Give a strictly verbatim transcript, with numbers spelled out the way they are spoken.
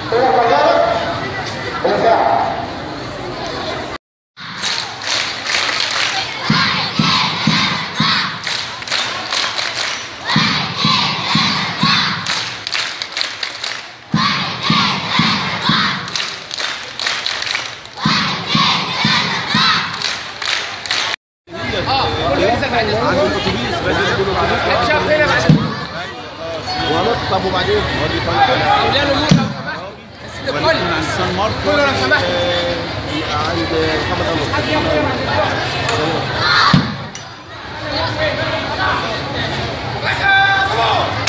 عنده اتوبيس هتشاف هنا بعد ونطلب وبعدين اولياء الامور لو سمحت بس الكل سان ماركو كله لو سمحت عند محمد أبو